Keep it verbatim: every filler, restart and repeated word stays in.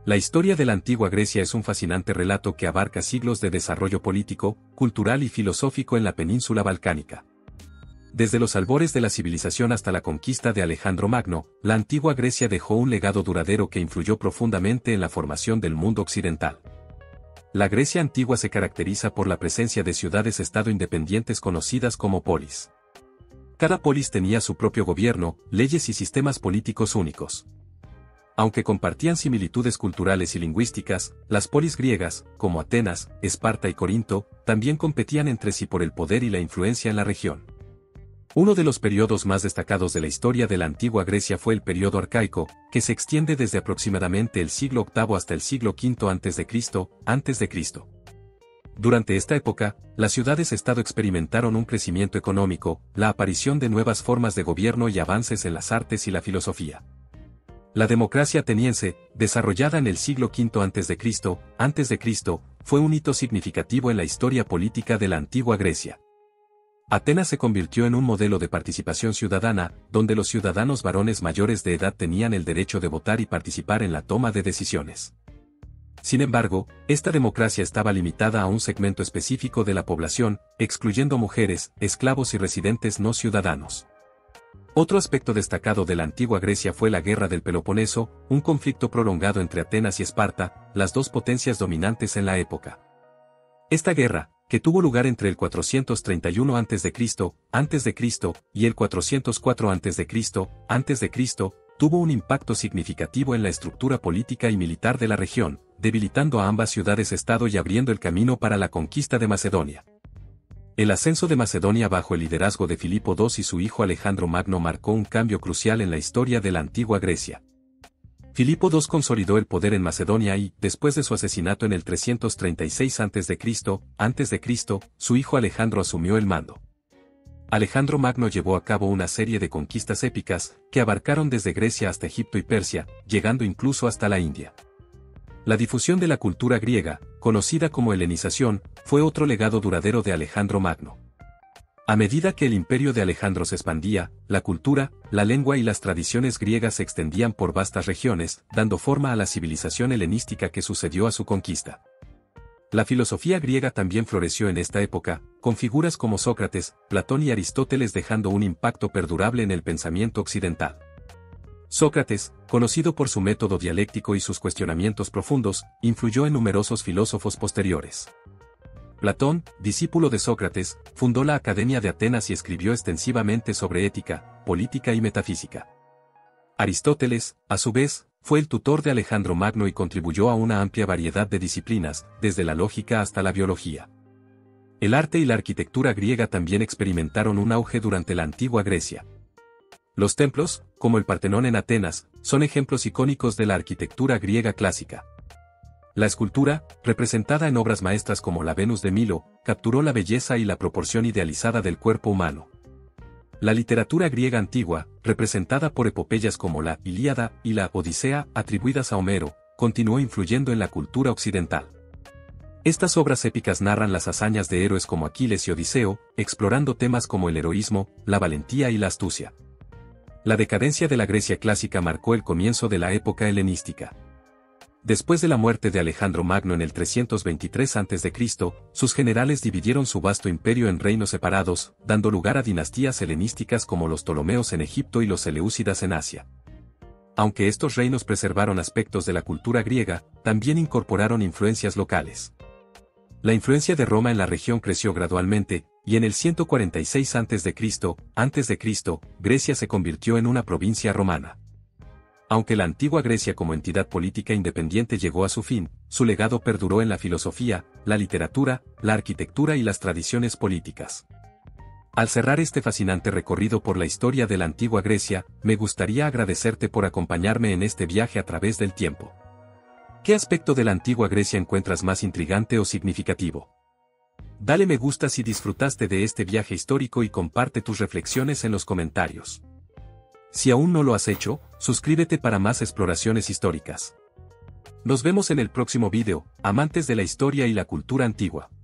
La historia de la antigua Grecia es un fascinante relato que abarca siglos de desarrollo político, cultural y filosófico en la península balcánica. Desde los albores de la civilización hasta la conquista de Alejandro Magno, la antigua Grecia dejó un legado duradero que influyó profundamente en la formación del mundo occidental. La Grecia antigua se caracteriza por la presencia de ciudades-estado independientes conocidas como polis. Cada polis tenía su propio gobierno, leyes y sistemas políticos únicos. Aunque compartían similitudes culturales y lingüísticas, las polis griegas, como Atenas, Esparta y Corinto, también competían entre sí por el poder y la influencia en la región. Uno de los periodos más destacados de la historia de la antigua Grecia fue el periodo arcaico, que se extiende desde aproximadamente el siglo octavo hasta el siglo quinto antes de Cristo, antes de Cristo. Durante esta época, las ciudades-estado experimentaron un crecimiento económico, la aparición de nuevas formas de gobierno y avances en las artes y la filosofía. La democracia ateniense, desarrollada en el siglo quinto antes de Cristo, antes de Cristo, fue un hito significativo en la historia política de la antigua Grecia. Atenas se convirtió en un modelo de participación ciudadana, donde los ciudadanos varones mayores de edad tenían el derecho de votar y participar en la toma de decisiones. Sin embargo, esta democracia estaba limitada a un segmento específico de la población, excluyendo mujeres, esclavos y residentes no ciudadanos. Otro aspecto destacado de la antigua Grecia fue la Guerra del Peloponeso, un conflicto prolongado entre Atenas y Esparta, las dos potencias dominantes en la época. Esta guerra, que tuvo lugar entre el cuatrocientos treinta y uno antes de Cristo, antes de Cristo, y el cuatrocientos cuatro antes de Cristo, antes de Cristo, tuvo un impacto significativo en la estructura política y militar de la región, debilitando a ambas ciudades-estado y abriendo el camino para la conquista de Macedonia. El ascenso de Macedonia bajo el liderazgo de Filipo segundo y su hijo Alejandro Magno marcó un cambio crucial en la historia de la antigua Grecia. Filipo segundo consolidó el poder en Macedonia y, después de su asesinato en el trescientos treinta y seis antes de Cristo, antes de Cristo, su hijo Alejandro asumió el mando. Alejandro Magno llevó a cabo una serie de conquistas épicas, que abarcaron desde Grecia hasta Egipto y Persia, llegando incluso hasta la India. La difusión de la cultura griega, conocida como helenización, fue otro legado duradero de Alejandro Magno. A medida que el imperio de Alejandro se expandía, la cultura, la lengua y las tradiciones griegas se extendían por vastas regiones, dando forma a la civilización helenística que sucedió a su conquista. La filosofía griega también floreció en esta época, con figuras como Sócrates, Platón y Aristóteles dejando un impacto perdurable en el pensamiento occidental. Sócrates, conocido por su método dialéctico y sus cuestionamientos profundos, influyó en numerosos filósofos posteriores. Platón, discípulo de Sócrates, fundó la Academia de Atenas y escribió extensivamente sobre ética, política y metafísica. Aristóteles, a su vez, fue el tutor de Alejandro Magno y contribuyó a una amplia variedad de disciplinas, desde la lógica hasta la biología. El arte y la arquitectura griega también experimentaron un auge durante la antigua Grecia. Los templos, como el Partenón en Atenas, son ejemplos icónicos de la arquitectura griega clásica. La escultura, representada en obras maestras como la Venus de Milo, capturó la belleza y la proporción idealizada del cuerpo humano. La literatura griega antigua, representada por epopeyas como la Ilíada y la Odisea, atribuidas a Homero, continuó influyendo en la cultura occidental. Estas obras épicas narran las hazañas de héroes como Aquiles y Odiseo, explorando temas como el heroísmo, la valentía y la astucia. La decadencia de la Grecia clásica marcó el comienzo de la época helenística. Después de la muerte de Alejandro Magno en el trescientos veintitrés antes de Cristo, sus generales dividieron su vasto imperio en reinos separados, dando lugar a dinastías helenísticas como los Ptolomeos en Egipto y los Seleucidas en Asia. Aunque estos reinos preservaron aspectos de la cultura griega, también incorporaron influencias locales. La influencia de Roma en la región creció gradualmente, y en el ciento cuarenta y seis antes de Cristo, antes de Cristo, Grecia se convirtió en una provincia romana. Aunque la antigua Grecia como entidad política independiente llegó a su fin, su legado perduró en la filosofía, la literatura, la arquitectura y las tradiciones políticas. Al cerrar este fascinante recorrido por la historia de la antigua Grecia, me gustaría agradecerte por acompañarme en este viaje a través del tiempo. ¿Qué aspecto de la antigua Grecia encuentras más intrigante o significativo? Dale me gusta si disfrutaste de este viaje histórico y comparte tus reflexiones en los comentarios. Si aún no lo has hecho, suscríbete para más exploraciones históricas. Nos vemos en el próximo video, amantes de la historia y la cultura antigua.